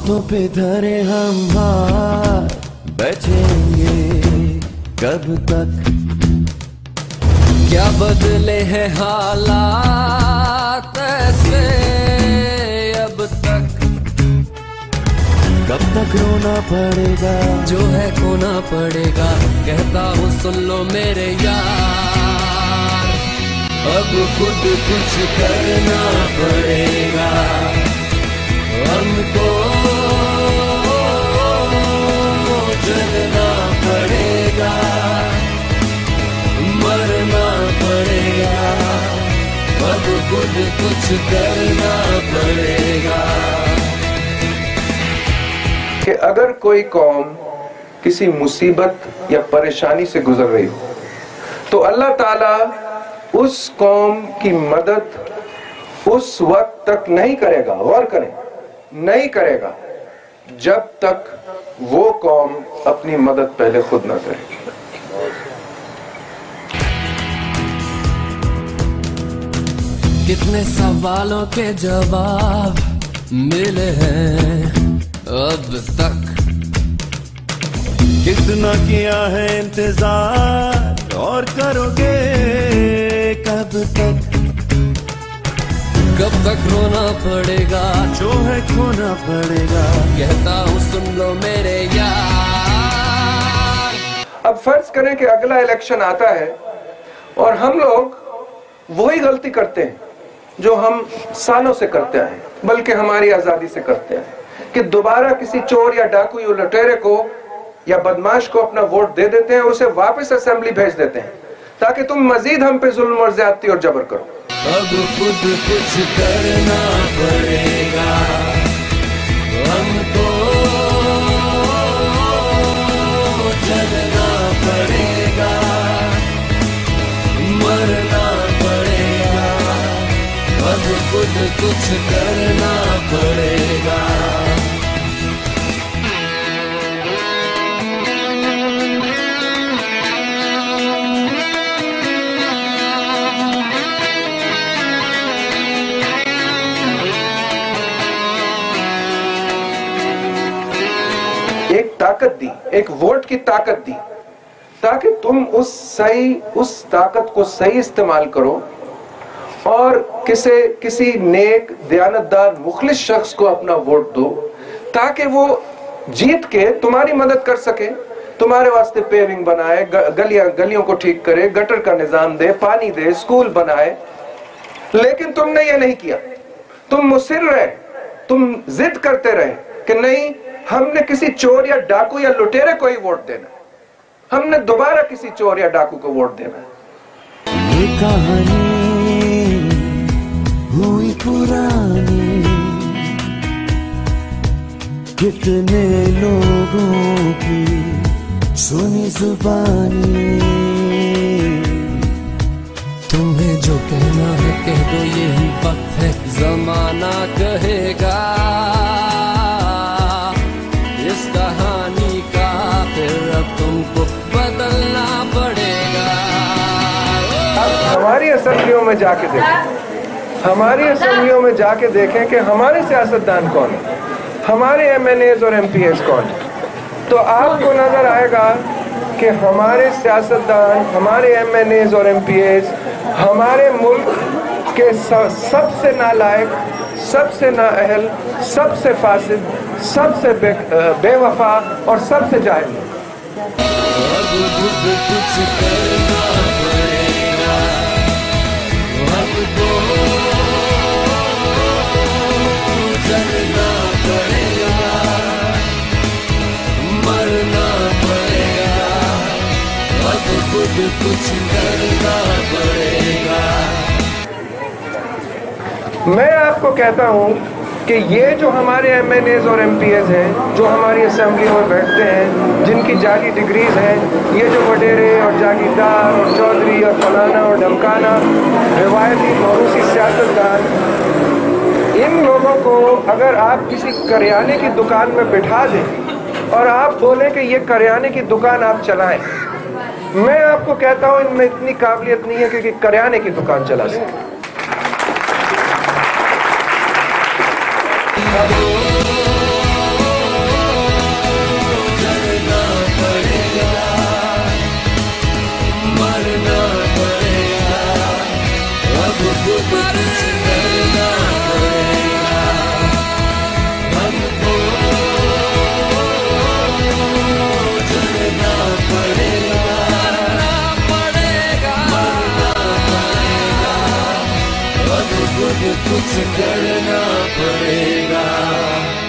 हाथों पे धरे हम हाथ बैठेंगे कब तक। क्या बदले हैं हालात ऐसे अब तक। कब तक रोना पड़ेगा जो है खोना पड़ेगा, कहता हूँ सुन लो मेरे यार। अब खुद कुछ करना पड़ेगा हमको, चलना पड़ेगा, मरना पड़ेगा, अब खुद कुछ करना पड़ेगा। कि अगर कोई कौम किसी मुसीबत या परेशानी से गुजर रही हो तो अल्लाह ताला उस कौम की मदद उस वक्त तक नहीं करेगा, गौर करें, नहीं करेगा जब तक वो कौम अपनी मदद पहले खुद ना करे। कितने सवालों के जवाब मिले हैं अब तक। कितना किया है इंतजार और करोगे कब तक। कब तक रोना पड़ेगा जो है खोना पड़ेगा, कहता हूँ सुन लो मेरे यार। अब फर्ज करें कि अगला इलेक्शन आता है और हम लोग वही गलती करते हैं जो हम सालों से करते आए, बल्कि हमारी आजादी से करते हैं, कि दोबारा किसी चोर या डाकू या लुटेरे को या बदमाश को अपना वोट दे देते हैं और उसे वापस असेंबली भेज देते हैं ताकि तुम मजीद हम पे जुल्म और ज्यादती और जबर करो। अब खुद कुछ करना पड़ेगा हमको, चलना पड़ेगा, मरना पड़ेगा, अब खुद कुछ करना पड़ेगा। एक ताकत दी, एक वोट की ताकत दी ताकि तुम उस ताकत को सही इस्तेमाल करो और किसी नेक दयानतदार मुखलिस शख्स को अपना वोट दो ताकि वो जीत के तुम्हारी मदद कर सके, तुम्हारे वास्ते पेविंग बनाए, गलियों को ठीक करे, गटर का निजाम दे, पानी दे, स्कूल बनाए। लेकिन तुमने ये नहीं किया, तुम मुसिर रहे, तुम जिद करते रहे कि नहीं, हमने किसी चोर या डाकू या लुटेरे को ही वोट देना, हमने दोबारा किसी चोर या डाकू को वोट देना। ये कहानी हुई पुरानी, कितने लोगों की सुनी जुबानी। तुम्हें जो कहना है कह दो, यही वक्त है जमाना कहेगा। इस कहानी का फिर अब तुमको बदलना पड़ेगा। हमारी असेंबलियों में जाके देखें, हमारी असेंबलियों में जाके देखें कि हमारे सियासतदान कौन है, हमारे MNAs और MPAs कौन है, तो आपको नजर आएगा कि हमारे सियासतदान, हमारे MNAs और MPAs हमारे मुल्क के सबसे नालायक, सबसे नाअहल, सबसे फासिद, सबसे बेवफा और सबसे जाहिल। कुछ करना पड़ेगा। मैं आपको कहता हूं कि ये जो हमारे MNAs और MPAs हैं, जो हमारी असेंबली में बैठते हैं, जिनकी जाली डिग्रीज हैं, ये जो वडेरे और जागीरदार और चौधरी और फलाना और ढमकाना रिवायती मौरूसी सियासतदान, इन लोगों को अगर आप किसी करियाने की दुकान में बिठा दें और आप बोलें कि ये करियाने की दुकान आप चलाएं, मैं आपको कहता हूं इनमें इतनी काबिलियत नहीं है कि करियाने की दुकान चला सके। सब कुछ करना पड़ेगा।